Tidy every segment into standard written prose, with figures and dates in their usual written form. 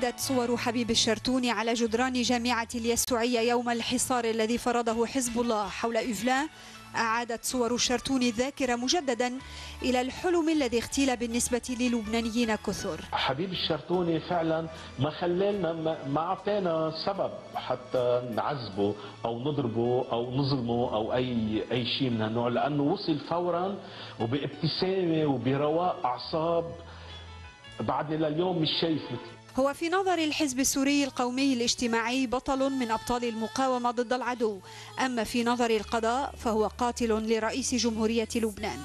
عادت صور حبيب الشرتوني على جدران جامعة اليسوعية يوم الحصار الذي فرضه حزب الله حول إفلان. أعادت صور الشرتوني الذاكرة مجددا إلى الحلم الذي اغتيل بالنسبة للبنانيين كثر. حبيب الشرتوني فعلا ما خلالنا، ما أعطانا سبب حتى نعذبه أو نضربه أو نظلمه أو أي شيء من هالنوع، لأنه وصل فورا وبابتسامة وبرواق أعصاب بعدني لليوم مش شايف مثله. هو في نظر الحزب السوري القومي الاجتماعي بطل من أبطال المقاومة ضد العدو، أما في نظر القضاء فهو قاتل لرئيس جمهورية لبنان.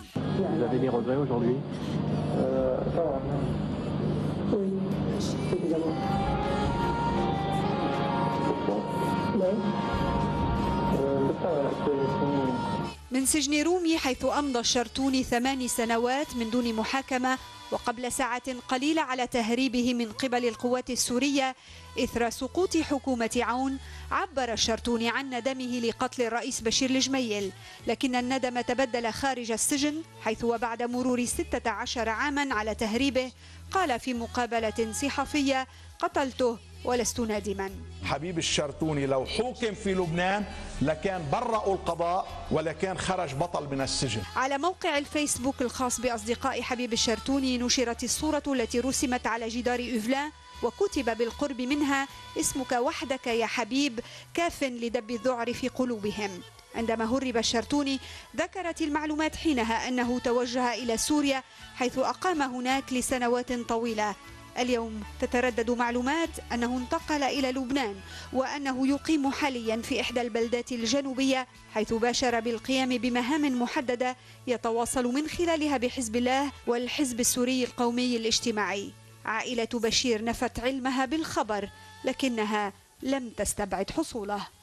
من سجن رومي حيث أمضى الشرتوني 8 سنوات من دون محاكمة، وقبل ساعة قليلة على تهريبه من قبل القوات السورية إثر سقوط حكومة عون، عبر الشرتوني عن ندمه لقتل الرئيس بشير الجميل، لكن الندم تبدل خارج السجن، حيث وبعد مرور 16 عاما على تهريبه قال في مقابلة صحفية: قتلته ولست نادما. حبيب الشرتوني لو حوكم في لبنان لكان برأوا القضاء ولكان خرج بطل من السجن. على موقع الفيسبوك الخاص بأصدقاء حبيب الشرتوني نشرت الصورة التي رسمت على جدار إفلان وكتب بالقرب منها: اسمك وحدك يا حبيب، كاف لدب الذعر في قلوبهم. عندما هرب الشرتوني ذكرت المعلومات حينها أنه توجه إلى سوريا حيث أقام هناك لسنوات طويلة. اليوم تتردد معلومات أنه انتقل إلى لبنان وأنه يقيم حاليا في إحدى البلدات الجنوبية، حيث باشر بالقيام بمهام محددة يتواصل من خلالها بحزب الله والحزب السوري القومي الاجتماعي. عائلة بشير نفت علمها بالخبر لكنها لم تستبعد حصوله.